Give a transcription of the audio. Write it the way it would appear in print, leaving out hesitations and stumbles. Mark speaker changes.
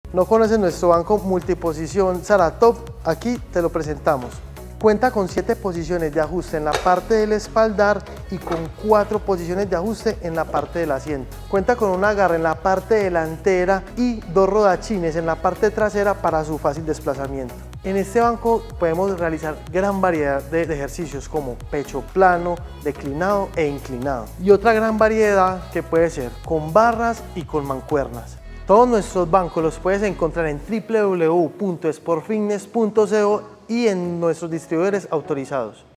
Speaker 1: ¿No conoces nuestro banco multiposición Saratop? Aquí te lo presentamos. Cuenta con 7 posiciones de ajuste en la parte del espaldar y con 4 posiciones de ajuste en la parte del asiento. Cuenta con un agarre en la parte delantera y 2 rodachines en la parte trasera para su fácil desplazamiento. En este banco podemos realizar gran variedad de ejercicios como pecho plano, declinado e inclinado. Y otra gran variedad que puede ser con barras y con mancuernas. Todos nuestros bancos los puedes encontrar en www.sportfitness.co y en nuestros distribuidores autorizados.